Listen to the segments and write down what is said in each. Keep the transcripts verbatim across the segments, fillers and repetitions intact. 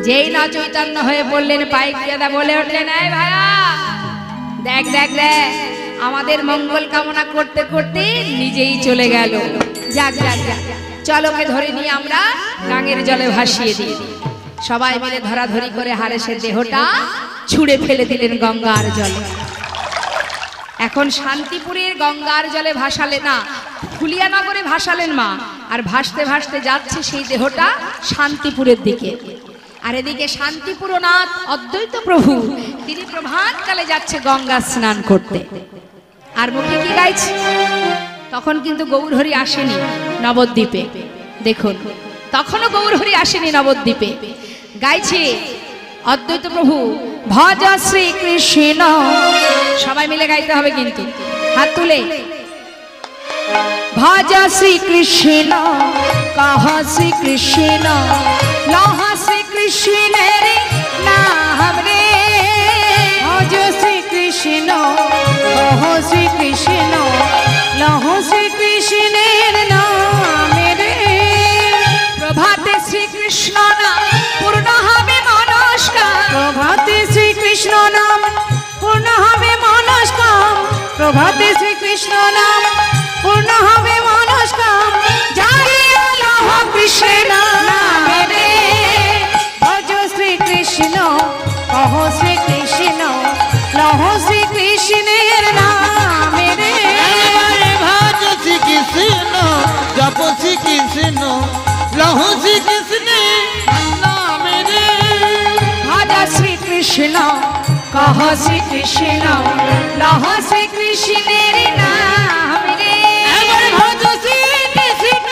যেই না চৈতন্য হয়ে বললেন পাইক দাদা বলে উঠলেন, এই ভাইয়া দেখ দেখ দেখ, আমাদের মঙ্গল কামনা করতে করতে নিজেই চলে গেল। যাক যাক যাক, চলোকে ধরে নিয়ে আমরা গাঙের জলে ভাসিয়ে দিই। সবাই মিলে ধরাধরি করে হারেসের দেহটা ছুঁড়ে ফেলে দিলেন গঙ্গার জলে। এখন শান্তিপুরের গঙ্গার জলে ভাসালে না, ফুলিয়ানগরে ভাসালেন মা, আর ভাসতে ভাসতে যাচ্ছে সেই দেহটা শান্তিপুরের দিকে। আর এদিকে শান্তিপুরনাথ অদ্বৈত প্রভু তিনি প্রভাতকালে যাচ্ছে গঙ্গা স্নান করতে। আর মুখে কি গাইছে? তখন কিন্তু গৌরহরি আসেনি নবদ্বীপে। দেখুন, তখনও গৌরহরি আসেনি নবদ্বীপে। গাইছে অদ্বৈত প্রভু ভজ শ্রীকৃষ্ণ। সবাই মিলে গাইতে হবে কিন্তু, হাত তুলে। ভজ শ্রীকৃষ্ণ কহ শ্রীকৃষ্ণ লহ শ্রীকৃষ্ণের নাম রে। ভজ শ্রীকৃষ্ণ কহ শ্রীকৃষ্ণ লহ শ্রীকৃষ্ণের নাম রে। প্রভাতে শ্রীকৃষ্ণ নাম পূর্ণ হবে মনস্কাম। প্রভাতে শ্রীকৃষ্ণ নাম পূর্ণ হবে মনস্কাম। প্রভাতে শ্রীকৃষ্ণ নাম পূর্ণ হবে মনস্কাম। জাগিয়া লহ কৃষ্ণ নাম রে। ভজ শ্রীকৃষ্ণ কহ শ্রীকৃষ্ণ লহ শ্রীকৃষ্ণের নাম রে। ভজ শ্রীকৃষ্ণ জপ শ্রীকৃষ্ণ লহ শ্রীকৃষ্ণের নাম রে। ভজ শ্রীকৃষ্ণ কহ শ্রীকৃষ্ণ লহ শ্রীকৃষ্ণের নাম রে। ভজ শ্রীকৃষ্ণ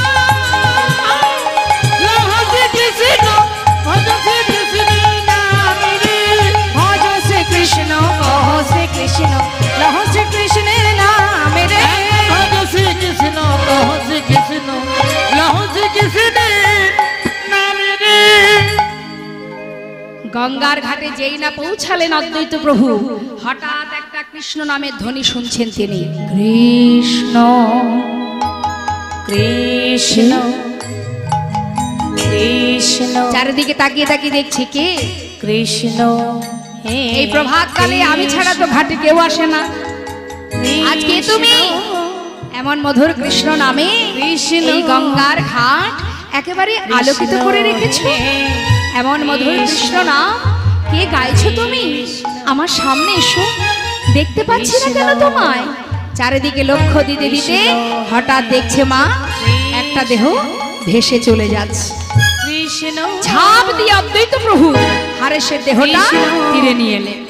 লহ শ্রীকৃষ্ণ ভজ শ্রীকৃষ্ণের নাম রে। ভজ শ্রীকৃষ্ণ কহ শ্রীকৃষ্ণ লহ শ্রীকৃষ্ণের নাম রে। ভজ শ্রীকৃষ্ণ কহ শ্রীকৃষ্ণ লহ শ্রীকৃষ্ণের নাম রে। গঙ্গার ঘাটে যেই না পৌঁছালেন অদ্বৈত প্রভু, হঠাৎ একটা কৃষ্ণ নামের ধ্বনি শুনছেন তিনি। কৃষ্ণ কৃষ্ণ কৃষ্ণ। চারিদিকে তাকিয়ে তাকিয়ে দেখছি কে? কৃষ্ণ। এই প্রভাতকালে আমি ছাড়া তো ঘাটে কেউ আসে না, আজকে তুমি এমন মধুর কৃষ্ণ নামে এই গঙ্গার ঘাট একেবারে আলোকিত করে রেখেছো। এমন মধুর কৃষ্ণ নাম কে গাইছো তুমি? আমার সামনে এসো, দেখতে পাচ্ছি না কেন তোমায়? চারিদিকে লক্ষ্য দিতে দিতে হঠাৎ দেখছে মা একটা দেহ ভেসে চলে যাচ্ছে। কৃষ্ণ ঝাঁপ দিয়ে অদ্বৈত প্রভু হারেসের দেহটা তীরে নিয়ে এলেন।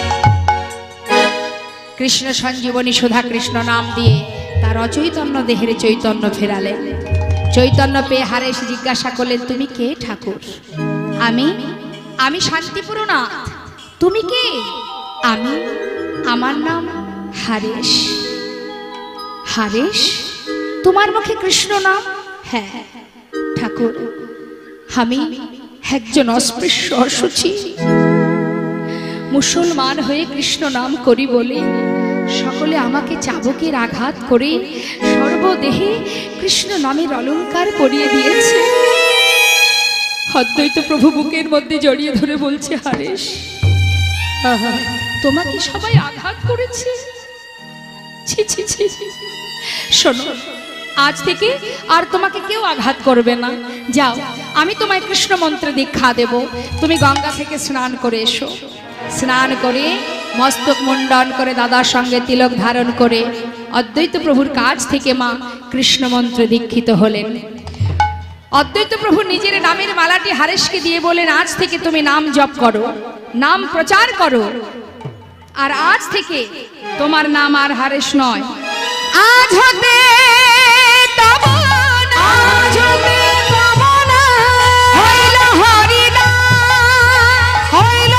কৃষ্ণ সঞ্জীবনী সুধা কৃষ্ণ নাম দিয়ে তার অচৈতন্য দেহের চৈতন্য ফেরালেন। চৈতন্য পেয়ে হারেস জিজ্ঞাসা করলেন, তুমি কে ঠাকুর? আমি আমি শান্তিপুরনাথ। তুমি কে? আমি আমার নাম হারেস। হারেস, তোমার মুখে কৃষ্ণ নাম? হ্যাঁ ঠাকুর, আমি একজন অস্পৃশ্য অসুচি মুসলমান হয়ে কৃষ্ণ নাম করি বলে সকলে আমাকে চাবুকের আঘাত করে সর্বদেহে কৃষ্ণ নামের অলংকার পরিয়ে দিয়েছে। অদ্বৈত প্রভু বুকের মধ্যে জড়িয়ে ধরে বলছে, হারেস তোমাকে সবাই আঘাত করেছে। ছি ছি ছি। শোনো, আজ থেকে আর তোমাকে কেউ আঘাত করবে না। যাও, আমি তোমায় কৃষ্ণ মন্ত্রে দীক্ষা দেব। তুমি গঙ্গা থেকে স্নান করে এসো। স্নান করে মস্তক মুন্ডন করে দাদার সঙ্গে তিলক ধারণ করে অদ্বৈত প্রভুর কাছ থেকে মা কৃষ্ণ মন্ত্রে দীক্ষিত হলেন। অদ্বৈত প্রভু নিজের নামের মালাটি হারেসকে দিয়ে বলেন, আজ থেকে তুমি নাম জপ করো, নাম প্রচার করো। আর আজ থেকে তোমার নাম আর হারেস নয়, আজ হতে তব নাম হইল হরিনাম, হইল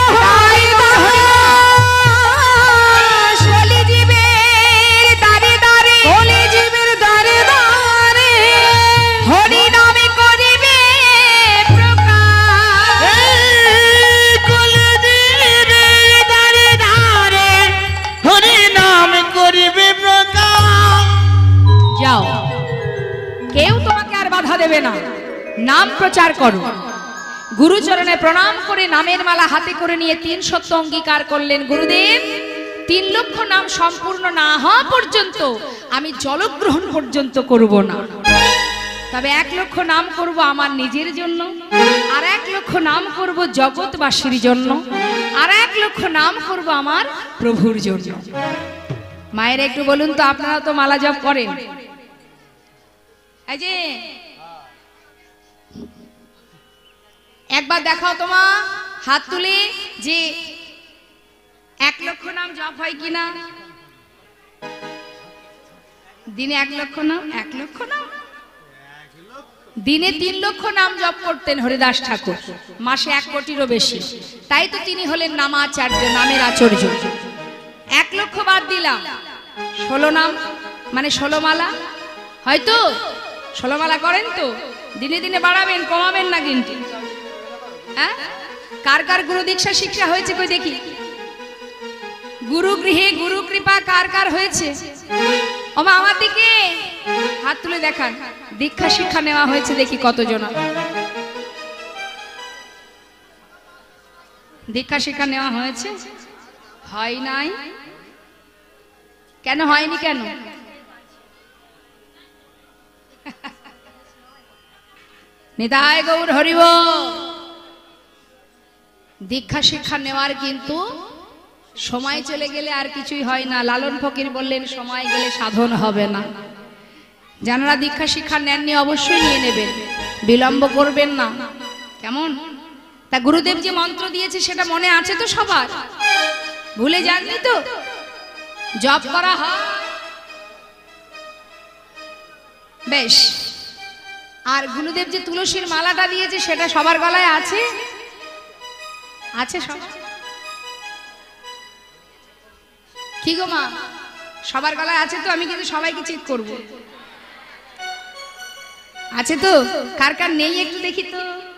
হরিদাস। কলিজীবের দ্বারে দ্বারে, কলিজীবের দ্বারে দ্বারে হরিনামে করিবে প্রকাশ। কলিজীবের দ্বারে দ্বারে হরিনাম করিবে প্রকাশ। যাও, কেউ তোমাকে আর বাধা দেবে না, নাম প্রচার করো। গুরুচরণে প্রণাম করে নামের মালা হাতে করে নিয়ে তিন সত্য অঙ্গীকার করলেন, গুরুদেব তিন লক্ষ নাম সম্পূর্ণ না হওয়া পর্যন্ত আমি জলগ্রহণ পর্যন্ত করব না, তবে এক লক্ষ নাম করব আমার নিজের জন্য, আর এক লক্ষ নাম করব জগৎবাসীর জন্য, আর এক লক্ষ নাম করব আমার প্রভুর জন্য। মায়ের একটু বলুন তো, আপনারা তো মালা জপ করেন, এই যে একবার দেখাও তোমা হাত তুলে যে এক লক্ষ নাম জপ হয় কিনা। দিনে এক লক্ষ নাম, এক লক্ষ নাম দিনে তিন লক্ষ নাম জপ করতেন হরিদাস ঠাকুর, মাসে এক কোটিরও বেশি, তাই তো তিনি হলেন নামাচার্য, নামের আচার্য। এক লক্ষ বাদ দিলাম, ষোলো নাম মানে ষোলো মালা, হয়তো ষোলো মালা করেন তো, দিনে দিনে বাড়াবেন কমাবেন না কিন্তু। হ্যাঁ, কার কার গুরু দীক্ষা শিক্ষা হয়েছে কই দেখি, গুরু গৃহে গুরু কৃপা কার কার হয়েছে? ওমা আমার দিকে হাত তুলে দেখান, দীক্ষা শিক্ষা নেওয়া হয়েছে দেখি কতজন। দীক্ষা শিক্ষা নেওয়া হয়েছে? হয় নাই কেন? হয়নি কেন? নিতাই গৌর হরি বল। দীক্ষা শিক্ষা নেওয়ার কিন্তু সময় চলে গেলে আর কিছুই হয় না। লালন ফকির বললেন সময় গেলে সাধন হবে না। যারা দীক্ষা শিক্ষা নেননি অবশ্যই নিয়ে নেবেন, বিলম্ব করবেন না, কেমন? তা গুরুদেব যে মন্ত্র দিয়েছে সেটা মনে আছে তো সবার? ভুলে যাননি তো? জপ করা হয় বেশ। আর গুরুদেব যে তুলসীর মালাটা দিয়েছে সেটা সবার গলায় আছে? আছে সবার? কি গো মা, সবার গলায় আছে তো? আমি কিন্তু সবাইকে চেক করব। আছে তো? কার কার নেই একটু দেখি তো।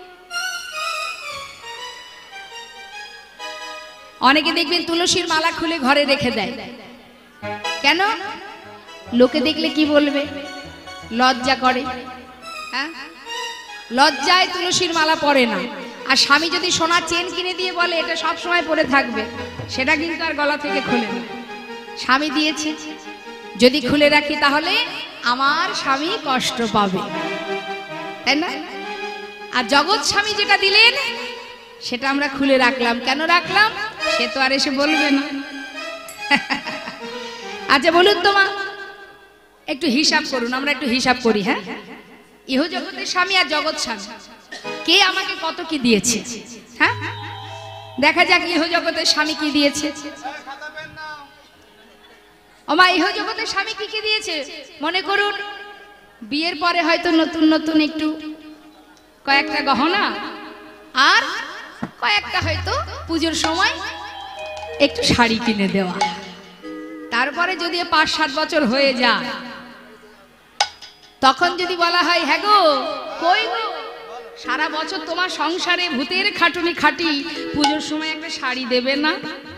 অনেকে দেখবেন তুলসীর মালা খুলে ঘরে রেখে দেয়, কেন? লোকে দেখলে কি বলবে, লজ্জা করে। হ্যাঁ, লজ্জায় তুলসীর মালা পরে না। আর স্বামী যদি সোনার চেন কিনে দিয়ে বলে এটা সব সময় পরে থাকবে, সেটা কিন্তু আর গলা থেকে খোলে না। স্বামী দিয়েছে, যদি খুলে রাখি তাহলে আমার স্বামী কষ্ট পাবে, তাই না? আর জগৎ স্বামী যেটা দিলেন সেটা আমরা খুলে রাখলাম। কেন রাখলাম সে তো আর এসে বলবে না। আচ্ছা বলুন তো মা, একটু হিসাব করুন, আমরা একটু হিসাব করি। হ্যাঁ, ইহ জগতের স্বামী আর জগৎ স্বামী কে আমাকে কত কি দিয়েছে? হ্যাঁ, দেখা যাক ইহ জগতের স্বামী কি দিয়েছে। ওমা, ইহ জগতের স্বামী কি কি দিয়েছে? মনে করুন বিয়ের পরে হয়তো নতুন নতুন একটু কয়েকটা গহনা, আর কয়েকটা হয়তো পুজোর সময় একটু শাড়ি কিনে দেওয়া। তারপরে যদি পাঁচ সাত বছর হয়ে যায়, তখন যদি বলা হয় হ্যাঁ গো কই গো, সারা বছর তোমার সংসারে ভূতের খাটুনি খাটি, পুজোর সময় একটা শাড়ি দেবে না?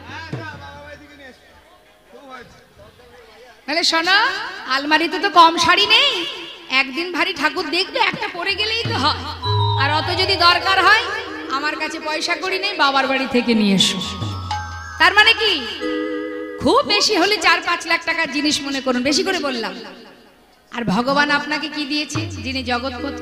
তাহলে শোনো, আলমারিতে তো কম শাড়ি নেই, একদিন ভারী ঠাকুর দেখবে একটা পরে গেলেই তো হয়। আর অত যদি দরকার হয়, আমার কাছে পয়সা করি নেই, বাবার বাড়ি থেকে নিয়ে এসো। তার মানে কি, খুব বেশি হলে চার পাঁচ লাখ টাকার জিনিস মনে করুন, বেশি করে বললাম। আর ভগবান আপনাকে কি দিয়েছে, যিনি জগৎপতি?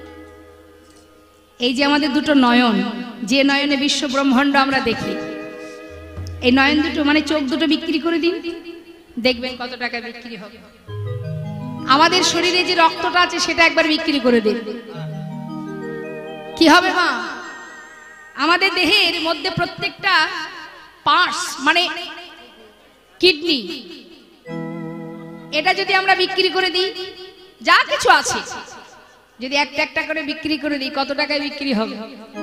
এই যে আমাদের দুটো নয়ন, যে নয়নে বিশ্ব ব্রহ্মাণ্ড আমরা দেখি, এই নয়ন দুটো মানে চোখ দুটো বিক্রি করে দিন, দেখবেন কত টাকা বিক্রি হবে। আমাদের শরীরে যে রক্তটা আছে সেটা একবার বিক্রি করে দিন, কি হবে মা? আমাদের দেহের মধ্যে প্রত্যেকটা পার্টস মানে কিডনি, এটা যদি আমরা বিক্রি করে দিই, যা কিছু আছে যদি একটা একটা করে বিক্রি করে দিই, কত টাকায় বিক্রি হবে?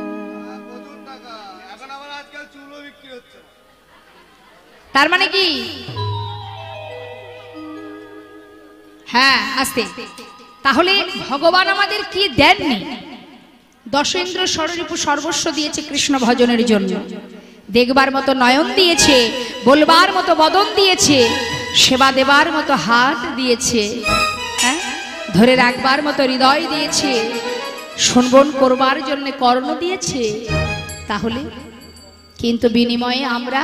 তার মানে কি, হ্যাঁ আস্তে, তাহলে ভগবান আমাদের কি দেননি? দশেন্দ্র ষড়রিপু সর্বস্ব দিয়েছে কৃষ্ণ ভজনের জন্য। দেখবার মতো নয়ন দিয়েছে, বলবার মতো বদন দিয়েছে, সেবা দেবার মতো হাত দিয়েছে, হ্যাঁ ধরে রাখবার মতো হৃদয় দিয়েছে, শুনবন করবার জন্য কর্ণ দিয়েছে, তাহলে কিন্তু বিনিময়ে আমরা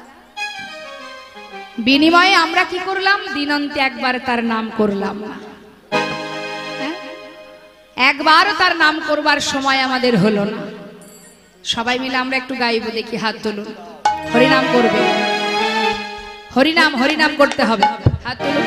বিনিময়ে আমরা কি করলাম? দিনান্তে একবার তার নাম করলাম না, হ্যাঁ? একবারও তার নাম করবার সময় আমাদের হলো না। সবাই মিলে আমরা একটু গাইব, দেখি, হাত তুলুন। হরিনাম করবে, হরিনাম হরিনাম করতে হবে, হাত তুলুন।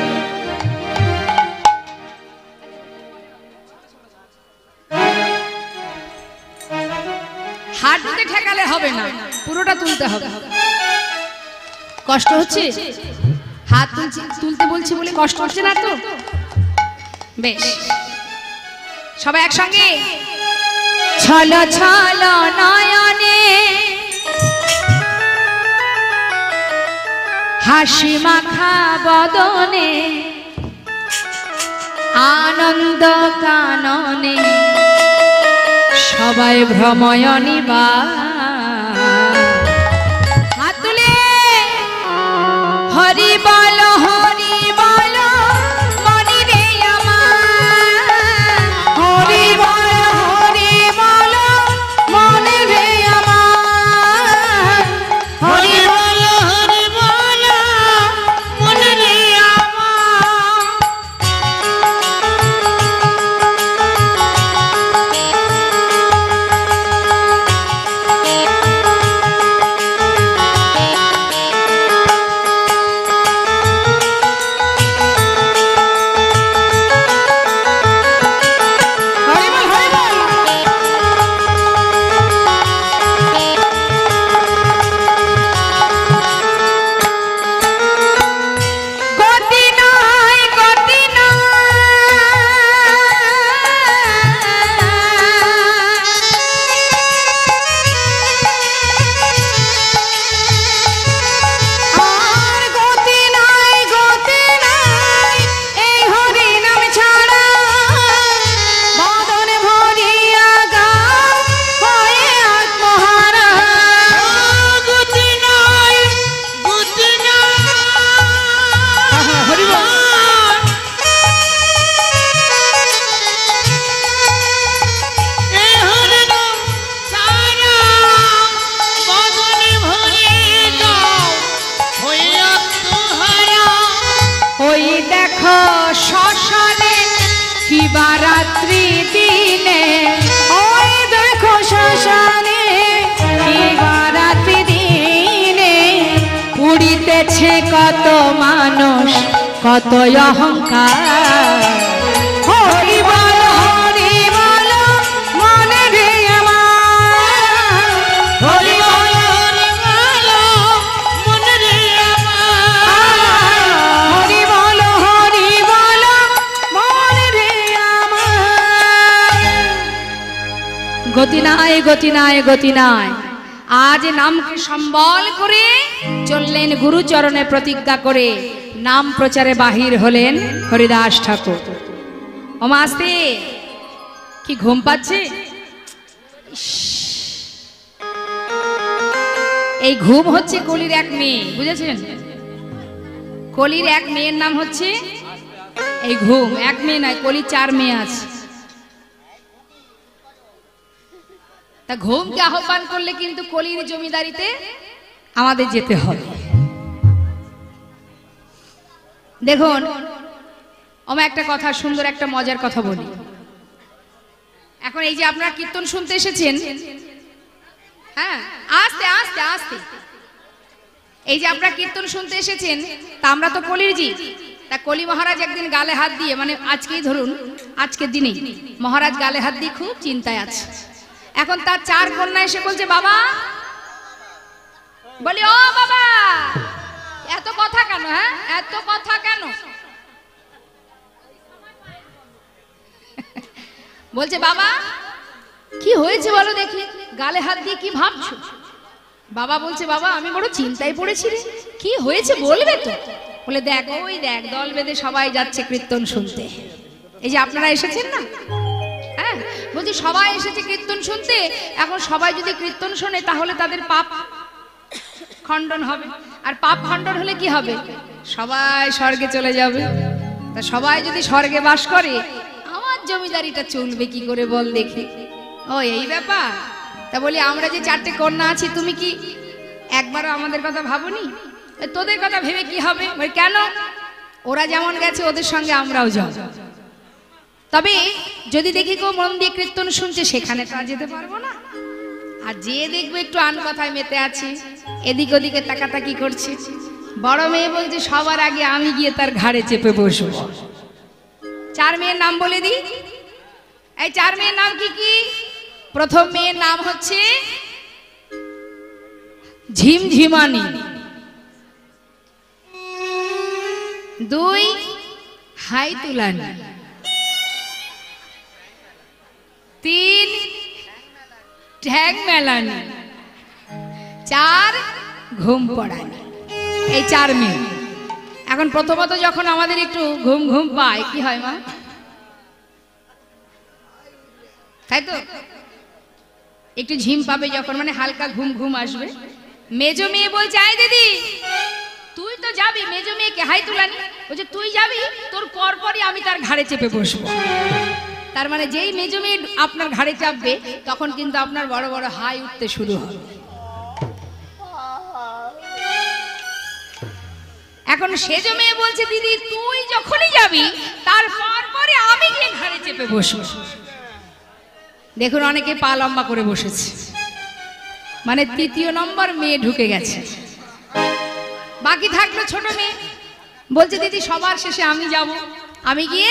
হাত তুলতে ঠেকালে হবে না, পুরোটা তুলতে হবে। কষ্ট হচ্ছে? হাত তুলছি, তুলতে বলছি বলে কষ্ট হচ্ছে না তো? বেশ, সবাই একসঙ্গে। ছলো ছলো নয়নে হাসি মাখা বদনে আনন্দ কাননে সবাই ভ্রময়নী বা হাত তুলে হরি বল হরি বল মনি রে আমার, হরি বল হরি বল মনি রে আমার, হরি বল হরি বল মনি রে আমার। রাত্রি দিনে ওই দেখো শ্মশানে রাত্রি দিনে পুড়িতেছে কত মানুষ, কত অহংকার। হরি বল হরি বল মনে রে আমার, হরি বল হরি বল মনে রে আমার, হরি বল হরি বল মনে রে আমার। গতি নাই গতি নাই গতি নাই। আজ নামকে সম্বল করে চললেন গুরুচরণে প্রতিজ্ঞা করে, নাম প্রচারে বাহির হলেন হরিদাস ঠাকুর। ও মাস্তি, কি ঘুম পাচ্ছে? এই ঘুম হচ্ছে কলির এক মেয়ে, বুঝেছেন? কলির এক মেয়ের নাম হচ্ছে এই ঘুম। এক মেয়ে নয়, কলির চার মেয়ে আছে। তা ঘুমকে আহ্বান করলে কিন্তু কলির জমিদারিতে আমাদের যেতে হবে। দেখুন, আমার একটা কথা, সুন্দর একটা মজার কথা বলি। এখন এই যে আপনারা কীর্তন শুনতে এসেছেন, হ্যাঁ, আস্তে আস্তে আস্তে, এই যে আপনারা কীর্তন শুনতে এসেছেন, তা আমরা তো কলির জি। তা কলি মহারাজ একদিন গালে হাত দিয়ে, মানে আজকেই ধরুন, আজকের দিনেই মহারাজ গালে হাত দিয়ে খুব চিন্তায় আছে। এখন তার চার কন্যা এসে বলছে, বাবা, বলি ও বাবা, এত কথা কেন? হ্যাঁ, এত কথা কেন? বলছে, বাবা কি হয়েছে বলো দেখি, গালে হাত দিয়ে কি ভাবছো? বাবা বলছে, বাবা আমি বড় চিন্তায় পড়েছি রে। কি হয়েছে বলবে তো? বলে, দেখ ওই দেখ, দল বেঁধে সবাই যাচ্ছে কীর্তন শুনতে। এই যে আপনারা এসেছেন না, হ্যাঁ, বলছি সবাই এসেছে কীর্তন শুনতে। এখন সবাই যদি কীর্তন শোনে তাহলে তাদের পাপ খণ্ডন হবে, আর পাপ খণ্ডন হলে কি হবে? সবাই স্বর্গে চলে যাবে। তা সবাই যদি স্বর্গে বাস করে, আমার জমিদারিটা চলবে কি করে বল দেখি। ও এই ব্যাপার। তা বলি আমরা যে চারটে কন্যা আছি তুমি কি একবারও আমাদের কথা ভাবনি? তোদের কথা ভেবে কি হবে? কেন? ওরা যেমন গেছে ওদের সঙ্গে আমরাও যাব। তবে যদি দেখি কেউ মন দিয়ে কীর্তন শুনছে সেখানে তো আর যেতে পারবো না। আর যে দেখবে একটু আন কথায় মেতে আছে, এদিক ওদিকে তাকাতাকি করছে, বড় মেয়ে বলছে সবার আগে আমি গিয়ে তার ঘাড়ে চেপে বসবো। চার মেয়ের নাম বলে দিই। এই চার মেয়ের নাম কি কি? প্রথম মেয়ের নাম হচ্ছে ঝিমঝিমানি, দুই হাইতুলানি, তিন ঠ্যাং মেলানি, চার ঘুম পড়ানি। এই চার মেয়ে। এখন প্রথমত যখন আমাদের একটু ঘুম ঘুম পায় কি হয় মা? তাই তো একটু ঝিম পাবে যখন, মানে হালকা ঘুম ঘুম আসবে। মেজো মেয়ে বলছে আয় দিদি তুই তো যাবি, মেজো মেয়েকে হাই তুলানি বলছে তুই যাবি, তোর পর পরই আমি তার ঘাড়ে চেপে বসবো। তার মানে যেই মেজো মেয়ে আপনার ঘাড়ে চাপবে তখন কিন্তু আপনার বড় বড় হাই উঠতে শুরু হবে। এখন সেজো মেয়ে বলছে দিদি তুই যখনই যাবি তার পর পরে আমি গিয়ে ঘাড়ে চেপে বসবো। দেখুন অনেকে পা লম্বা করে বসেছে, মানে তৃতীয় নম্বর মেয়ে ঢুকে গেছে। বাকি থাকলো ছোট মেয়ে বলছে দিদি সবার শেষে আমি যাব, আমি গিয়ে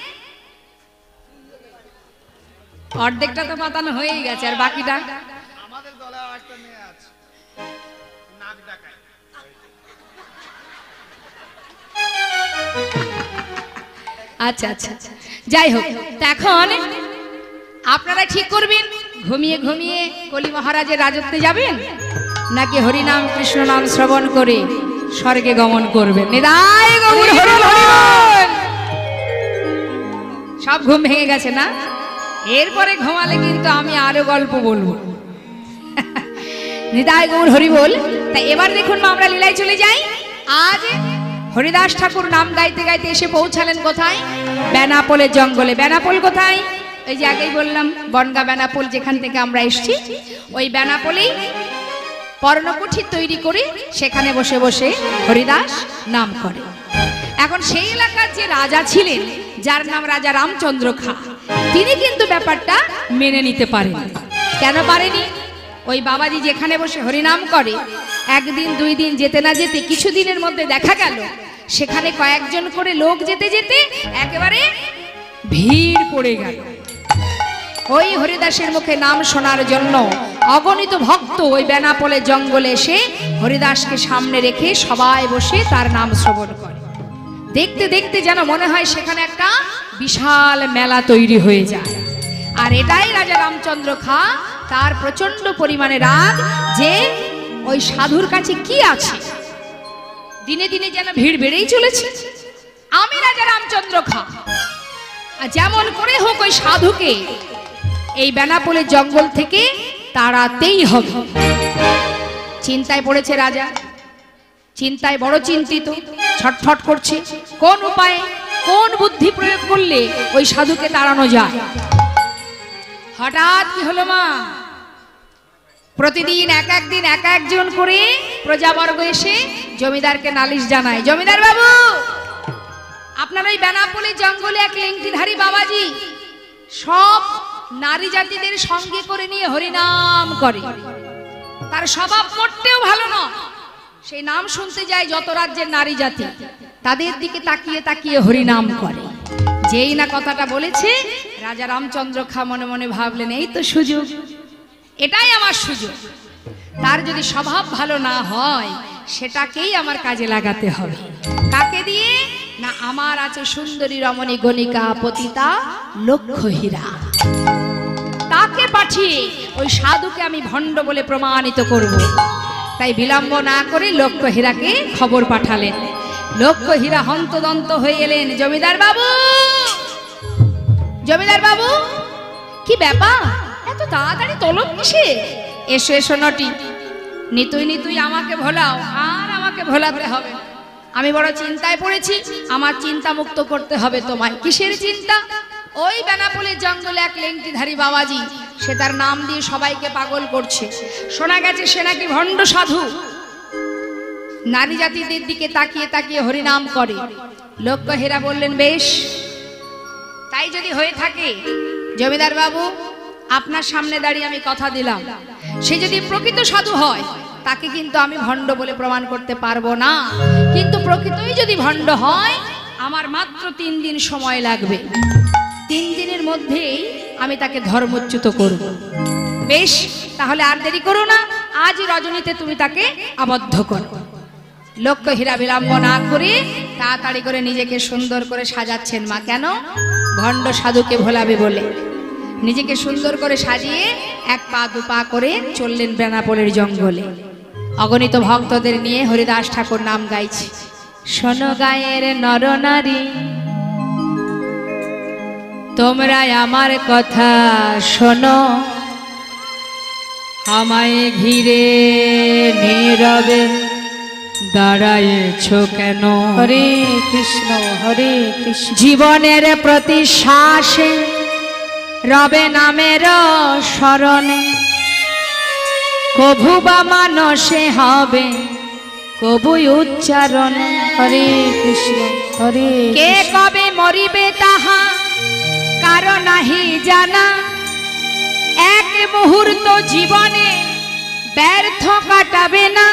অর্ধেকটা তো পাতানো হয়েই গেছে আর বাকিটা আমাদের দলে একটা মেয়ে আছে নাক ডাকায়। আচ্ছা আচ্ছা যাই হোক, তা এখন আপনারা ঠিক করবেন ঘুমিয়ে ঘুমিয়ে কলি মহারাজের রাজত্বে যাবেন নাকি হরিনাম কৃষ্ণ নাম শ্রবণ করে স্বর্গে গমন করবেন। নিতাই গৌর হরি বল। সব ঘুম ভেঙে গেছে না? এরপরে ঘুমালে কিন্তু আমি আরো গল্প বলবো। নিতাই গৌর হরি বল। তাই এবার দেখুন মা আমরা লীলায় চলে যাই। আজ হরিদাস ঠাকুর নাম গাইতে গাইতে এসে পৌঁছালেন কোথায়? বেনাপোলের জঙ্গলে। বেনাপোল কোথায়? ওই যে আগেই বললাম বনগা বেনাপোল, যেখান থেকে আমরা এসেছি ওই বেনাপোলেই পর্ণকুঠি তৈরি করে সেখানে বসে বসে হরিদাস নাম করে। এখন সেই এলাকার যে রাজা ছিলেন যার নাম রাজা রামচন্দ্র খা, তিনি কিন্তু ব্যাপারটা মেনে নিতে পারেন। কেন পারেনি? ওই বাবাজি যেখানে বসে হরিনাম করে একদিন দুই দিন যেতে না যেতে কিছুদিনের মধ্যে দেখা গেল সেখানে কয়েকজন করে লোক যেতে যেতে একেবারে ভিড় পড়ে গেল। ওই হরিদাসের মুখে নাম শোনার জন্য অগণিত ভক্ত ওই বেনাপোলের জঙ্গলে এসে হরিদাসকে সামনে রেখে সবাই বসে তার নাম শ্রবণ করে। দেখতে দেখতে যেন মনে হয় সেখানে একটা বিশাল মেলা তৈরি হয়ে যায়। আর এটাই রাজা রামচন্দ্র খা তার প্রচন্ড পরিমাণে রাগ যে ওই সাধুর কাছে কি আছে। দিনে দিনে যেন ভিড় বেড়েই চলেছে। আমি রাজা রামচন্দ্র খা যেমন করে হোক ওই সাধুকে এই বেনাপোলের জঙ্গল থেকে তাড়াতেই হবে। চিন্তায় পড়েছে রাজা, চিন্তায় বড় চিন্তিত, ছটফট করছে কোন উপায়ে কোন বুদ্ধি প্রয়োগ করলে ওই সাধুকে তাড়ানো যায়। হঠাৎ কি হলো মা? প্রতিদিন এক একদিন এক একজন করে প্রজাবর্গ এসে জমিদারকে নালিশ জানায়, জমিদার বাবু আপনার ওই বেনাপোলের জঙ্গলে এক লেংটিধারী বাবাজি সব নারী জাতিদের সঙ্গে করে নিয়ে হরিনাম করে। তার স্বভাব মোটেও ভালো না। সেই নাম শুনতে যায় যত রাজ্যের নারী জাতি, তাদের দিকে তাকিয়ে তাকিয়ে হরিনাম করে। যেই না কথাটা বলেছে রাজা রামচন্দ্র খা মনে মনে ভাবলেন এই তো সুযোগ, এটাই আমার সুযোগ। তার যদি স্বভাব ভালো না হয় সেটাকেই আমার কাজে লাগাতে হবে। কাকে দিয়ে? না আমার আছে সুন্দরী রমণী গণিকা পতিতা লক্ষ্য হীরা, তাকে পাঠিয়ে ওই সাধুকে আমি ভণ্ড বলে প্রমাণিত করব। তাই বিলম্ব না করে লক্ষ্য হীরাকে খবর পাঠালেন। লক্ষ্য হীরা হন্তদন্ত হয়ে এলেন, জমিদার বাবু জমিদার বাবু কি ব্যাপার এত তাড়াতাড়ি তলব কিসে? এসো এসো নটি, নিতুই নিতুই আমাকে ভোলাও আর আমাকে ভোলাতে হবে। আমি বড় চিন্তায় পড়েছি, আমার চিন্তা মুক্ত করতে হবে তোমায়। কিসের চিন্তা? ওই বেনাপোলের জঙ্গলে এক লেংটিধারী বাবাজি, সে তার নাম দিয়ে সবাইকে পাগল করছে। শোনা গেছে সে নাকি ভণ্ড সাধু, নারী জাতিদের দিকে তাকিয়ে তাকিয়ে হরিনাম করে। লক্ষ্যহীরা বললেন, বেশ, তাই যদি হয়ে থাকে জমিদার বাবু, আপনার সামনে দাঁড়িয়ে আমি কথা দিলাম, সে যদি প্রকৃত সাধু হয় তাকে কিন্তু আমি ভণ্ড বলে প্রমাণ করতে পারবো না, কিন্তু প্রকৃতই যদি ভণ্ড হয় আমার মাত্র তিন দিন সময় লাগবে, তিন দিনের মধ্যেই আমি তাকে ধর্মচ্যুত করব। বেশ, তাহলে আর দেরি করো না, আজ রজনীতে তুমি তাকে আবদ্ধ করো। লক্ষ্যহীরা বিলম্ব না করে তাড়াতাড়ি করে নিজেকে সুন্দর করে সাজাচ্ছেন মা। কেন? ভণ্ড সাধুকে ভোলাবে বলে। নিজেকে সুন্দর করে সাজিয়ে এক পা দু পা করে চললেন বেনাপোলের জঙ্গলে। অগণিত ভক্তদের নিয়ে হরিদাস ঠাকুর নাম গাইছে। শোনো গায়ের নরনারী, তোমরা আমার কথা শোনো, আমায় ঘিরে নীরবে দাঁড়ায়েছ কেন? হরে কৃষ্ণ হরে কৃষ্ণ। জীবনের প্রতি শ্বাসে রবে নামের স্মরণে, কভু বা মানসে হবে কবু উচ্চারণে। হরে কৃষ্ণ হরে। কে কবে মরিবে তাহা কারো নাহি জানা, এক মুহূর্ত জীবনে ব্যর্থ কাটাবে না।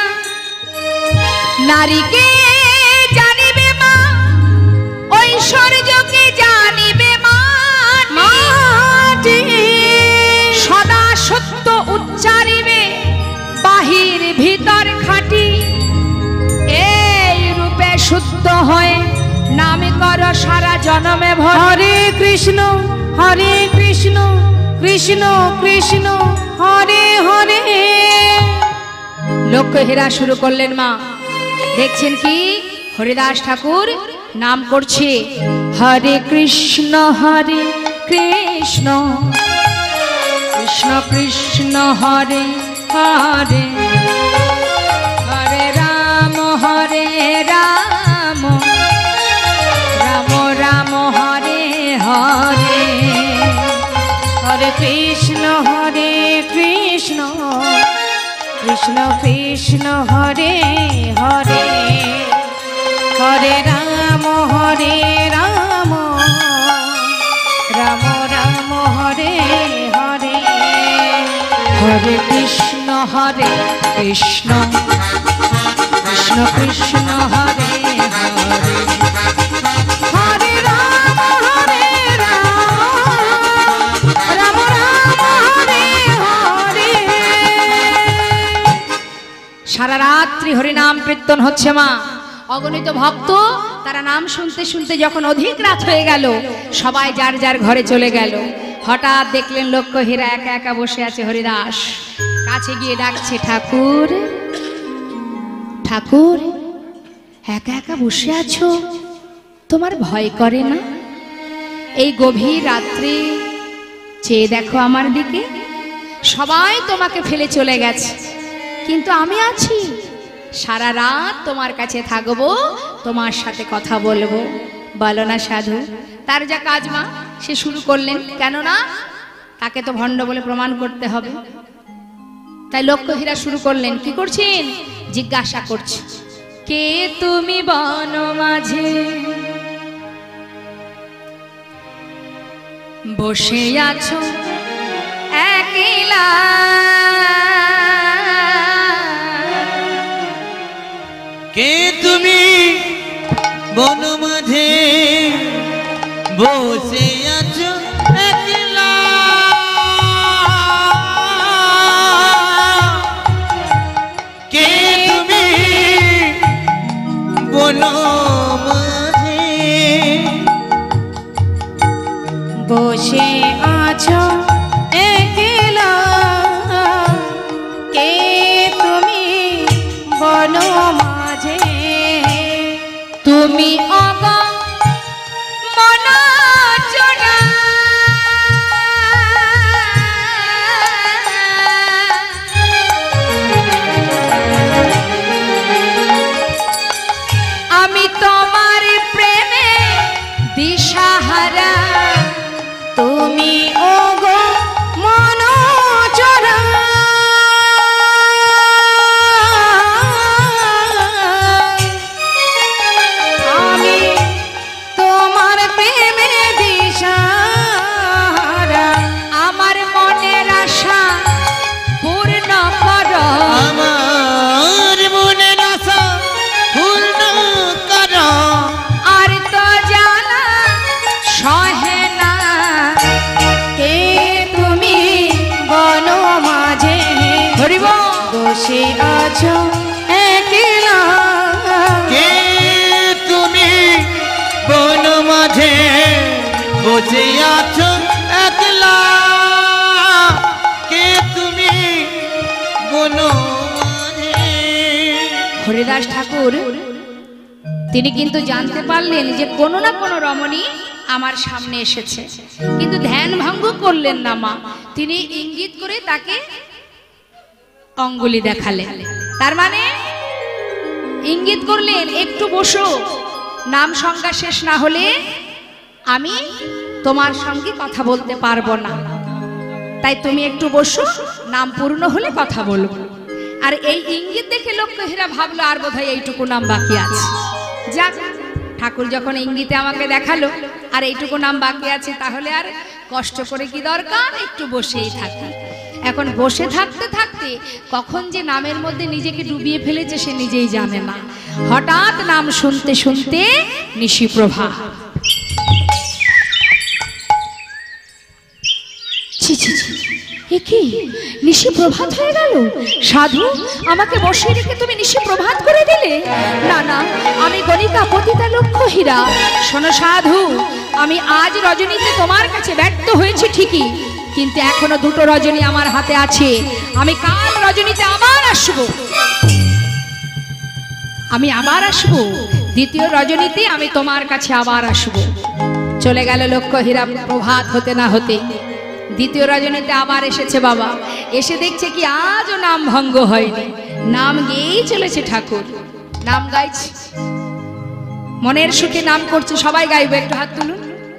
নারীকে জানিবে মা, ঐশ্বর্যকে জানিবে মাটি, সদা সত্য উচ্চারিবে বাহির ভিতর খাঁটি। এই রূপে শুদ্ধ হয়ে নাম কর সারা জনমে ভর। হরে কৃষ্ণ হরে কৃষ্ণ কৃষ্ণ কৃষ্ণ হরে হরে। লক্ষ্যহীরা শুরু করলেন মা। দেখছেন কি হরিদাস ঠাকুর নাম করছে, হরে কৃষ্ণ হরে কৃষ্ণ কৃষ্ণ কৃষ্ণ হরে হরে, হরে রাম হরে রাম রাম রাম হরে হরে, হরে কৃষ্ণ হরে কৃষ্ণ কৃষ্ণ কৃষ্ণ হরে হরে, হরে রাম হরে রাম রাম রাম হরে হরে, হরে কৃষ্ণ হরে কৃষ্ণ কৃষ্ণ কৃষ্ণ হরে হরে, হরে রাম হরে রাম রাম রাম হরে হরে। সারা রাত্রি হরিনাম কীর্তন হচ্ছে মা। অগণিত ভক্ত তারা নাম শুনতে শুনতে যখন অধিক রাত হয়ে গেল, সবাই যার যার ঘরে চলে গেল। হঠাৎ দেখলেন লক্ষ্যহীরা একা একা বসে আছে। হরিদাস কাছে গিয়ে ডাকছে, ঠাকুর ঠাকুর, একা একা বসে আছো, তোমার ভয় করে না? এই গভীর রাত্রি চেয়ে দেখো আমার দিকে, সবাই তোমাকে ফেলে চলে গেছে, কিন্তু আমি আছি। সারা রাত তোমার কাছে থাকবো, তোমার সাথে কথা বলবো। বলো না সাধু? তার যা কাজ মা সে শুরু করলেন। কেননা তাকে তো ভণ্ড বলে প্রমাণ করতে হবে। তাই লক্ষ্যহীরা শুরু করলেন। কি করছেন? জিজ্ঞাসা করছে, কে তুমি বন মাঝে বসে আছো একলা, কে তুমি বন মাঝে বসে আছো একলা, কে তুমি বন মাঝে বসে আছো একলা, কে তুমি বন মাঝে, তুমি বসে আছো একলা কে তুমি বন মাঝে বসে আছো একলা কে তুমি বন মাঝে হরিদাস ঠাকুর তিনি কিন্তু জানতে পারলেন যে কোনো না কোনো রমণী আমার সামনে এসেছে, কিন্তু ধ্যান ভঙ্গ করলেন না মা। তিনি ইঙ্গিত করে তাকে অঙ্গুলি দেখালেন, তার মানে ইঙ্গিত করলেন একটু বসো, নাম সংজ্ঞা শেষ না হলে আমি তোমার সঙ্গে কথা বলতে পারবো না, তাই তুমি একটু বসো, নাম পূর্ণ হলে কথা বলবো। আর এই ইঙ্গিত দেখে লক্ষ্মীরা ভাবলো আর বোধহয় এইটুকু নাম বাকি আছে। যাক, ঠাকুর যখন ইঙ্গিতে আমাকে দেখালো আর এইটুকু নাম বাকি আছে, তাহলে আর কষ্ট করে কি দরকার, একটু বসেই থাকি। এখন বসে থাকতে থাকতে কখন যে নামের মধ্যে নিজেকে ডুবিয়ে ফেলেছে সে নিজেই জানে না। হঠাৎ নাম শুনতে শুনতে নিশিপ্রভা, ছি ছি ছি, এ কি নিশি প্রভাত হয়ে গেল? সাধু, আমাকে বসিয়ে রেখে তুমি নিশি প্রভাত করে দিলে? না না, আমি গণিকা পতিতা লক্ষ্য হীরা। শোনো সাধু, আমি আজ রজনীতে তোমার কাছে ব্যর্থ হয়েছি ঠিকই, কিন্তু এখনো দুটো রজনী আমার হাতে আছে। আমি কাল রজনীতে আবার আসবো, আমি আবার আসবো দ্বিতীয় রজনীতে আমি তোমার কাছে আবার আসবো। চলে গেল লক্ষ্য হীরা প্রভাত হতে না হতে। দ্বিতীয় রজনীতে আবার এসেছে বাবা, এসে দেখছে কি আজও নাম ভঙ্গ হয়নি, নাম গেয়েই চলেছে ঠাকুর। নাম গাইছে, মনের সুখে নাম করছে। সবাই গাইবে, একটু হাত তুলুন।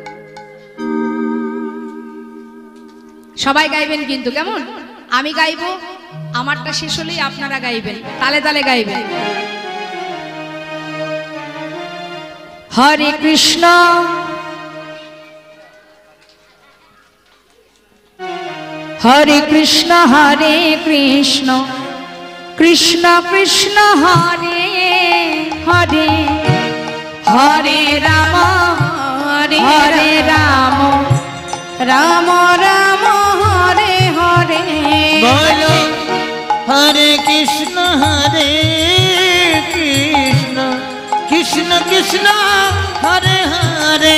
সবাই গাইবেন কিন্তু, কেমন? আমি গাইবো, আমারটা শেষ হলেই আপনারা গাইবেন, তালে তালে গাইবেন। হরে কৃষ্ণ হরে কৃষ্ণ হরে কৃষ্ণ কৃষ্ণ কৃষ্ণ হরে হরে, হরে রাম হরে হরে রাম রাম রাম হরে হরে। বলো হরে কৃষ্ণ হরে কৃষ্ণ কৃষ্ণ কৃষ্ণ হরে হরে,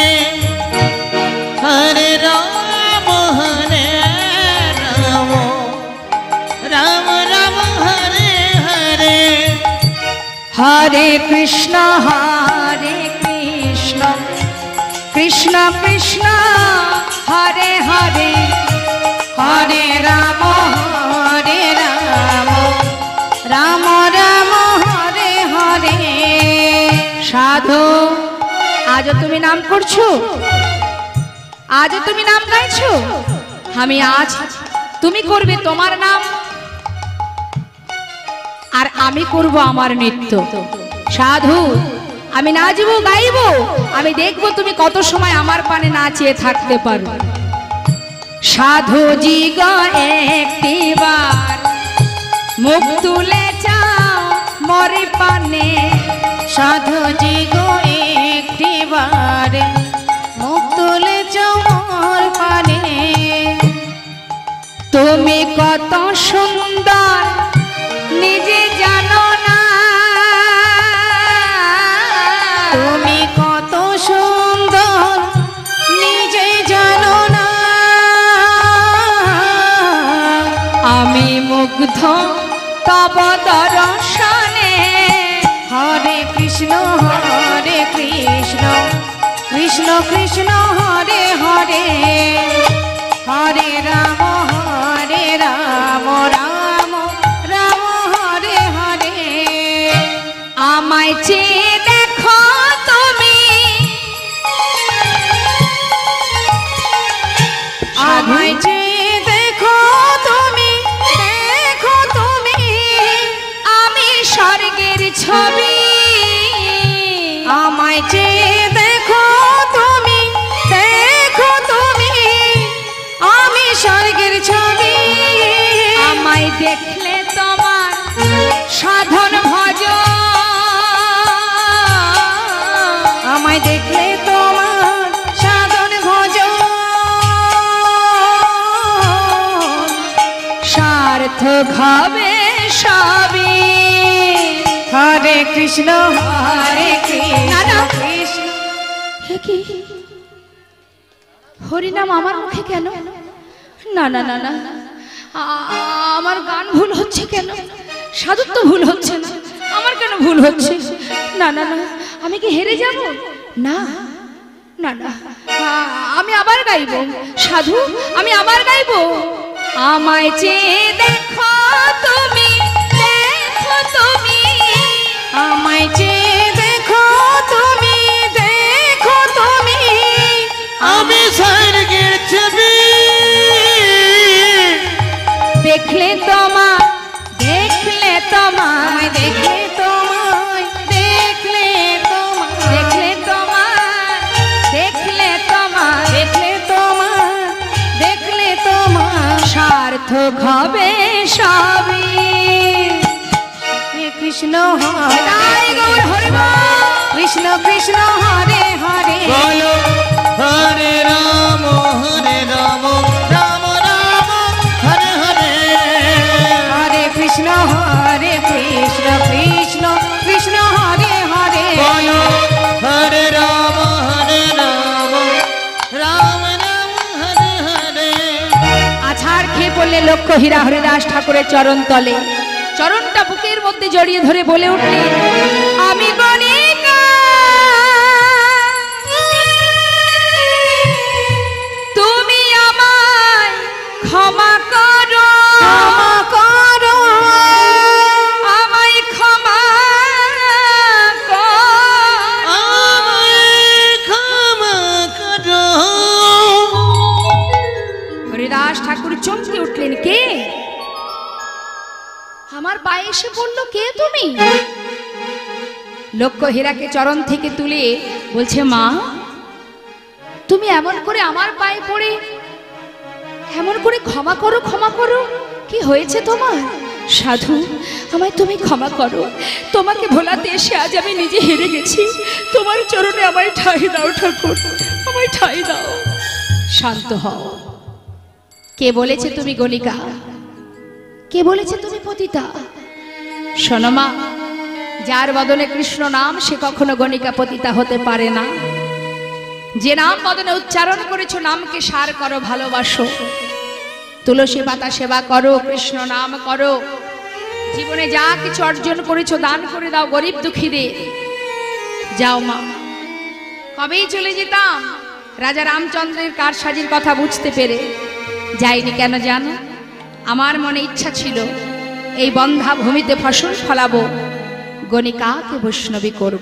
হরে রাম হরে রাম রাম রাম হরে হরে। হরে কৃষ্ণ হরে কৃষ্ণ কৃষ্ণ কৃষ্ণ হরে হরে, হরে রাম হরে রাম রাম রাম হরে হরে। সাধু, আজও তুমি নাম করছো, আজও তুমি নাম গাইছো। আমি আজ, তুমি করবে তোমার নাম আর আমি করব আমার নৃত্য। সাধু, আমি নাচবো গাইবো, আমি দেখবো তুমি কত সময় আমার পানে নাচিয়ে থাকতে পারো। সাধু জি গো একটিবার মুখ তুলে চাও মরে পানে, সাধু জি গো একটিবার মুখ তুলে চমর পানে। তুমি কত সুন্দর নিজে জানো না, তুমি কত সুন্দর নিজে জানো না। আমি মুগ্ধ তব দর্শনে। হরে কৃষ্ণ হরে কৃষ্ণ কৃষ্ণ কৃষ্ণ হরে হরে, হরে রাম হরে রাম রাম রাম হরে হরে। আমায় চেয়ে দেখো তুমি, আমায় চেয়ে দেখো তুমি, দেখো তুমি, আমি স্বর্গের ছবি। আমায় চেয়ে দেখো তুমি, দেখো তুমি, আমি স্বর্গের ছবি। আমায় দেখলে তোমার সাধন ভজ, আমায় দেখলে তোমার সাধন ভজ। সার্থক হবে সবই। হরে কৃষ্ণ হরে না, না। কৃষ্ণ। হে কি হরিনাম আমার মুখে কেন? না না না না, আ- আমার গান ভুল হচ্ছে কেন? সাধুর তো ভুল হচ্ছে না, আমার কেন ভুল হচ্ছে? না না না, আমি কি হেরে যাব? না না না, আ- আমি আবার গাইবো। সাধু, আমি আবার গাইবো। আমায় চেয়ে দেখো তুমি, দেখো তুমি, আমায় চেয়ে দেখো তুমি, দেখো তুমি। আমি স্বর্গের ছবি দেখলে তোমার, দেখলে তোমার, দেখলে তোমায়, দেখলে তোমায়, দেখলে তোমার, দেখলে তোমার, দেখলে তোমায়, দেখলে তোমায়। সার্থক হবে সবই। হরে কৃষ্ণ হরে তাই গৌর হরি বল। কৃষ্ণ কৃষ্ণ হরে হরে। বলো হরে রাম হরে রাম রাম রাম হরে হরে। হরে কৃষ্ণ হরে কৃষ্ণ কৃষ্ণ কৃষ্ণ হরে হরে। বলো হরে রাম হরে রাম রাম রাম হরে হরে। আছাড় খেয়ে পড়লে লক্ষ্য হীরা হরিদাস ঠাকুরের চরণ তলে, চরণটা বুকের মধ্যে জড়িয়ে ধরে বলে উঠলে, আমি গণিকা, তুমি আমায় ক্ষমা করো, ক্ষমা করো, আমায় ক্ষমা করো। আমায় ক্ষমা করো। হরিদাস ঠাকুর চমকে উঠলেন, কে? আমার পায়ে এসে পড়লো, কে তুমি? লক্ষ্য হীরাকে চরণ থেকে তুলে বলছে, মা তুমি এমন করে আমার পায়ে পড়ে এমন করে ক্ষমা করো, ক্ষমা করো, কি হয়েছে তোমার? সাধু, আমায় তুমি ক্ষমা করো, তোমাকে ভোলাতে এসে আজ আমি নিজে হেরে গেছি, তোমার চরণে আমায় ঠাই দাও ঠাকুর, আমায় ঠাই দাও। শান্ত হও। কে বলেছে তুমি গণিকা? কে বলেছে তুমি পতিতা? শোনো মা, যার বদনে কৃষ্ণ নাম সে কখনো গণিকা পতিতা হতে পারে না। যে নাম বদনে উচ্চারণ করেছো, নামকে সার করো, ভালোবাসো, তুলসী পাতা সেবা করো, কৃষ্ণ নাম করো, জীবনে যা কিছু অর্জন করেছো দান করে দাও গরিব দুঃখীদের। যাও মা। কবেই চলে যেতাম রাজা রামচন্দ্রের কারসাজির কথা বুঝতে পেরে, যাইনি কেন জানো? আমার মনে ইচ্ছা ছিল এই বন্ধা ভূমিতে ফসল ফলাবো, গণিকাকে বৈষ্ণবী করব।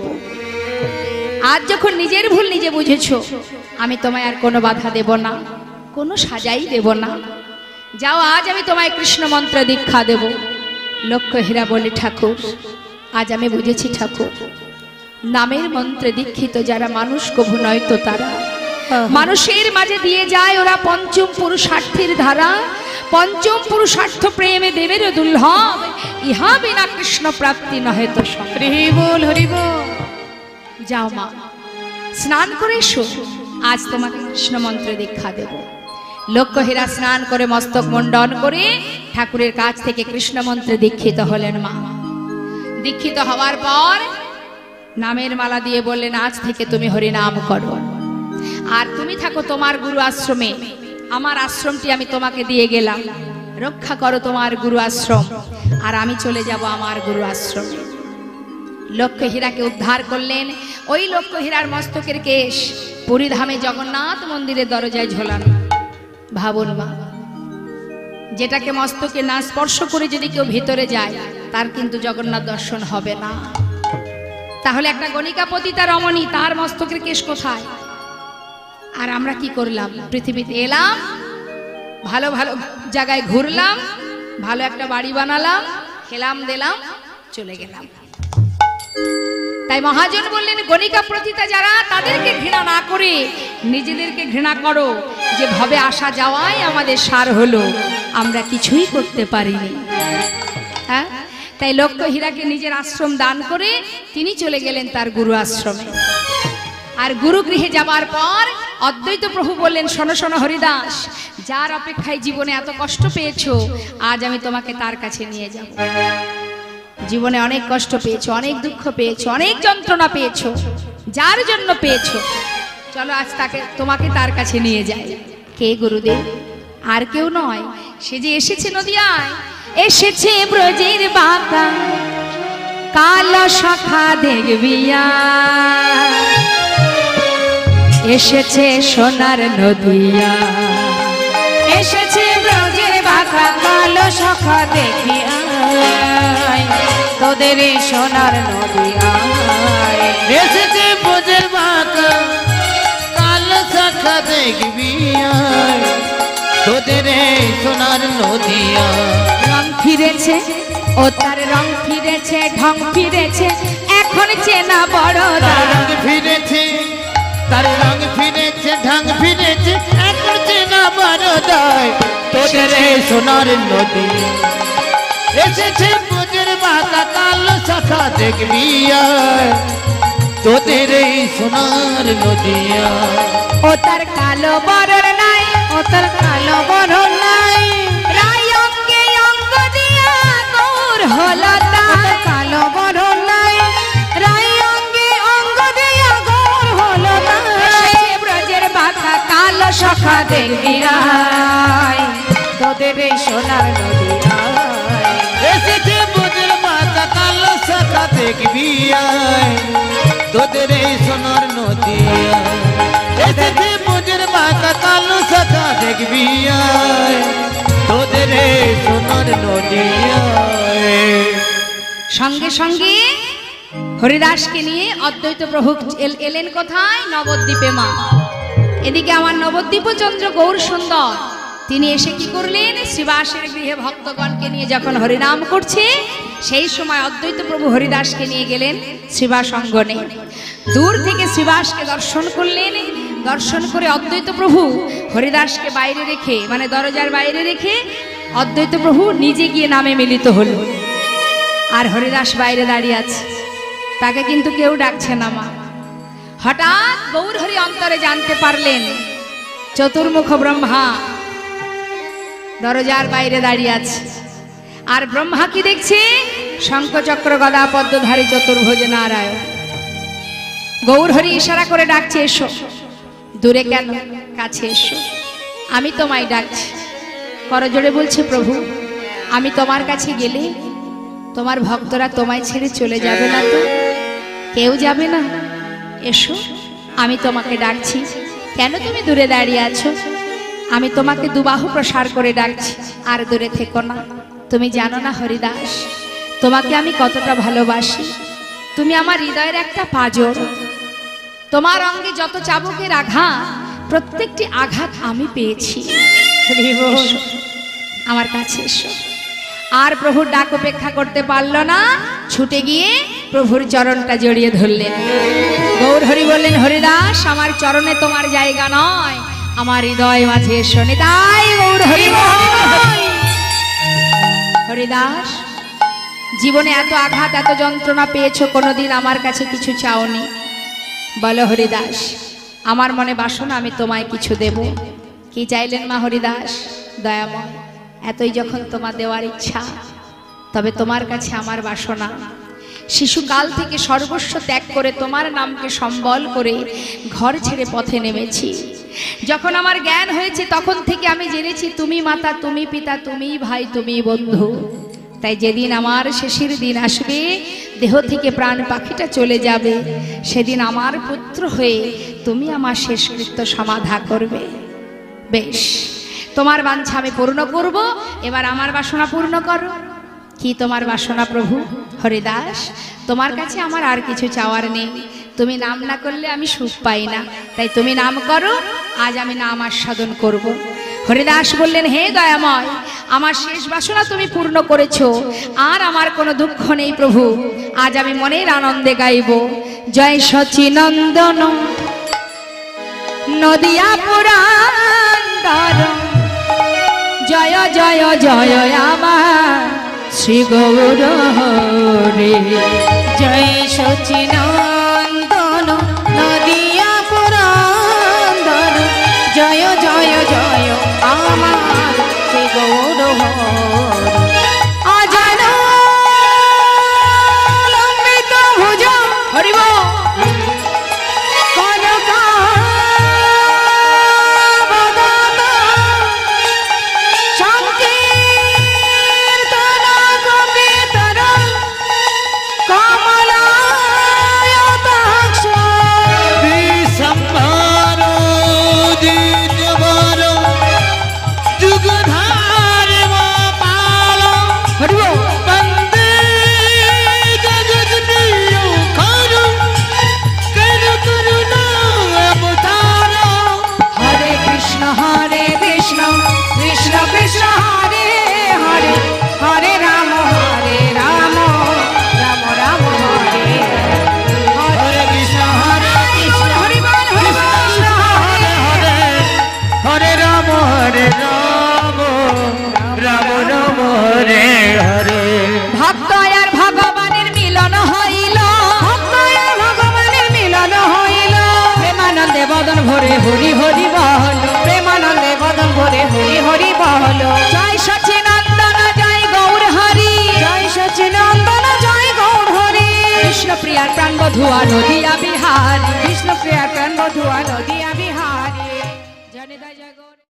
আজ যখন নিজের ভুল নিজে বুঝেছো, আমি তোমায় আর কোনো বাধা দেব না, কোনো সাজাই দেব না। যাও, আজ আমি তোমায় কৃষ্ণ মন্ত্র দীক্ষা দেব। লক্ষ্য হীরা বলে, ঠাকুর আজ আমি বুঝেছি ঠাকুর, নামের মন্ত্রে দীক্ষিত যারা মানুষ কভু নয়তো তারা মানুষের মাঝে দিয়ে যায় ওরা পঞ্চম পুরুষার্থের ধারা, পঞ্চম পুরুষার্থ প্রেমে দেবের দুর্লভ, ইহা বিনা কৃষ্ণ প্রাপ্তি নহে তো সম্ভব। হরি বল হরি বল। যাও মা, স্নান করে এসো, আজ তোমাকে কৃষ্ণ মন্ত্রে দীক্ষা দেব। লক্ষ্য হীরা স্নান করে মস্তক মুন্ডন করে ঠাকুরের কাছ থেকে কৃষ্ণ মন্ত্রে দীক্ষিত হলেন মা। দীক্ষিত হওয়ার পর নামের মালা দিয়ে বললেন, আজ থেকে তুমি হরি নাম করো, আর তুমি থাকো তোমার গুরু আশ্রমে। আমার আশ্রমটি আমি তোমাকে দিয়ে গেলাম, রক্ষা করো তোমার গুরু আশ্রম, আর আমি চলে যাব আমার গুরু আশ্রমে। লক্ষ্য হীরাকে উদ্ধার করলেন। ওই লক্ষ্য হীরার মস্তকের কেশ পুরীধামে জগন্নাথ মন্দিরের দরজায় ঝোলানো। ভাবুন মা, যেটাকে মস্তকে না স্পর্শ করে যদি কেউ ভিতরে যায়, তার কিন্তু জগন্নাথ দর্শন হবে না। তাহলে একটা গণিকা পতিতা রমণী, তার মস্তকের কেশ কোথায়? আর আমরা কি করলাম? পৃথিবীতে এলাম, ভালো ভালো জায়গায় ঘুরলাম, ভালো একটা বাড়ি বানালাম, খেলাম দিলাম, চলে গেলাম। তাই মহাজন বললেন, গণিকা পতিতা যারা, তাদেরকে ঘৃণা না করে নিজেদেরকে ঘৃণা করো, যে ভবে আসা যাওয়াই আমাদের সার হলো, আমরা কিছুই করতে পারিনি। হ্যাঁ, তাই লক্ষ্য হীরাকে নিজের আশ্রম দান করে তিনি চলে গেলেন তার গুরু আশ্রমে। আর গুরু গৃহে যাবার পর অদ্বৈত প্রভু বললেন, শোনো শোনো হরিদাস, যার অপেক্ষায় জীবনে এত কষ্ট পেয়েছো, আজ আমি তোমাকে তার কাছে নিয়ে যাব। জীবনে অনেক কষ্ট পেয়েছো, অনেক দুঃখ পেয়েছো, অনেক যন্ত্রণা পেয়েছো, যার জন্য পেয়েছো, চলো আজ তাকে তোমাকে তার কাছে নিয়ে যাই। কে গুরুদেব? আর কেউ নয়, সে যে এসেছে নদিয়ায়, এসেছে ব্রজের বাঁকা কালো শাখা দেখবিয়া, এসেছে সোনার নদিয়া, এসেছে ব্রজের বাঁকা কালো শাখা দেখিয়া, তোদের এই সোনার নদিয়ায়। এসেছে ব্রজের বাঁকা কালো শাখা দেখবি আয়, তোদের এই সোনার নদিয়া। রং ফিরেছে, ও তার রং ফিরেছে, ঢং ফিরেছে, এখন চেনা বড় তার রং ফিরেছে, তার রং ফিরেছে, ঢং ফিরেছে, এখন চেনা বড় দায়, তোদের এই সোনার নদিয়া। এসেছে ব্রজের বাঁকা কালো শাখা দেখবি আয়, তোদের এই সোনার নদিয়া। ও তার কালো বরর নাই, ও তার কালো বড় নাই, রাই অঙ্গে অঙ্গ দিয়া গৌর হলো তাই। কালো বড় নাই, রাই অঙ্গে অঙ্গ দিয়া গৌর হলো তাই। এসেছে ব্রজের বাঁকা কালো শাখা দেখবি আয়, তোদের এই সোনার নদিয়ায়। এসেছে ব্রজের বাঁকা কালো শাখা দেখবি আয়, তোদের এই সোনার নদিয়া। এসেছে ব্রজের বাঁকা কালো শাখা দেখবি আয়, তোদের এই সোনার নদিয়া। সঙ্গে সঙ্গে হরিদাসকে নিয়ে অদ্বৈত প্রভু এল- এলেন কোথায়? নবদ্বীপে মা। এদিকে আমার নবদ্বীপ চন্দ্র গৌর সুন্দর, তিনি এসে কি করলেন? শ্রীবাসের গৃহে ভক্তগণকে নিয়ে যখন হরিনাম করছে, সেই সময় অদ্বৈত প্রভু হরিদাসকে নিয়ে গেলেন শ্রীবাস অঙ্গনে। দূর থেকে শ্রীবাসকে দর্শন করলেন, দর্শন করে অদ্বৈত প্রভু হরিদাসকে বাইরে রেখে, মানে দরজার বাইরে রেখে অদ্বৈত প্রভু নিজে গিয়ে নামে মিলিত হলো। আর হরিদাস বাইরে দাঁড়িয়ে আছে, তাকে কিন্তু কেউ ডাকছে না মা। হঠাৎ গৌর হরি অন্তরে জানতে পারলেন চতুর্মুখ ব্রহ্মা দরজার বাইরে দাঁড়িয়ে আছে। আর ব্রহ্মা কি দেখছে? শঙ্খচক্র গদা পদ্মধারী চতুর্ভুজ নারায়ণ। গৌর হরি ইশারা করে ডাকছে, এসো। দূরে কেন, কাছে এসো, আমি তোমায় ডাকছি। করজোড়ে বলছে, প্রভু আমি তোমার কাছে গেলে তোমার ভক্তরা তোমায় ছেড়ে চলে যাবে না তো? কেউ যাবে না? এসো, আমি তোমাকে ডাকছি। কেন তুমি দূরে দাঁড়িয়ে আছো? আমি তোমাকে দুবাহু প্রসার করে ডাকছি, আর দূরে থেকো না। তুমি জানো না হরিদাস, তোমাকে আমি কতটা ভালোবাসি। তুমি আমার হৃদয়ের একটা পাঁজর। তোমার অঙ্গে যত চাবুকের আঘাত, প্রত্যেকটি আঘাত আমি পেয়েছি। এসো, আমার কাছে এসো। আর প্রভুর ডাক উপেক্ষা করতে পারল না, ছুটে গিয়ে প্রভুর চরণটা জড়িয়ে ধরলেন। গৌর হরি বললেন, হরিদাস আমার চরণে তোমার জায়গা নয়, আমার হৃদয় মাঝে এসো। তাই গৌর হরি বল। হরিদাস জীবনে এত আঘাত, এত যন্ত্রণা পেয়েছো, কোনোদিন আমার কাছে কিছু চাওনি। বলো হরিদাস, আমার মনে বাসনা, আমি তোমায় কিছু দেব। কি চাইলেন মা হরিদাস? দয়াময়, এতই যখন তোমার দেওয়ার ইচ্ছা, তবে তোমার কাছে আমার বাসনা। শিশুকাল থেকে সর্বস্ব ত্যাগ করে তোমার নামকে সম্বল করে ঘর ছেড়ে পথে নেমেছি। যখন আমার জ্ঞান হয়েছে, তখন থেকে আমি জেনেছি তুমি মাতা, তুমি পিতা, তুমি ভাই, তুমি বন্ধু। তাই যেদিন আমার শেষের দিন আসবে, দেহ থেকে প্রাণ পাখিটা চলে যাবে, সেদিন আমার পুত্র হয়ে তুমি আমার শেষকৃত্য সমাধা করবে। বেশ, তোমার বাঞ্ছা আমি পূর্ণ করব, এবার আমার বাসনা পূর্ণ করো। কি তোমার বাসনা প্রভু? হরিদাস, তোমার কাছে আমার আর কিছু চাওয়ার নেই। তুমি নাম না করলে আমি সুখ পাই না, তাই তুমি নাম করো, আজ আমি নাম আস্বাদন করব। হরিদাস বললেন, হে দয়াময়, আমার শেষ বাসনা তুমি পূর্ণ করেছো, আর আমার কোনো দুঃখ নেই প্রভু। আজ আমি মনের আনন্দে গাইব, জয় সচিনন্দন নদিয়া পুরান্দর, জয় জয় জয় আমার শ্রী গৌর হরি। জয় সচিনন্দন নদিয়া পুরন্দর, জয় জয় জয় আমার দেওয়া হলো। জয় সচিনন্দন জয় গৌর হরি, জয় সচিনন্দন জয় গৌর হরি, কৃষ্ণ প্রিয়ার প্রাণ বধুয়া নদিয়া বিহারী, কৃষ্ণ প্রিয়া প্রাণ বধুয়া নদিয়া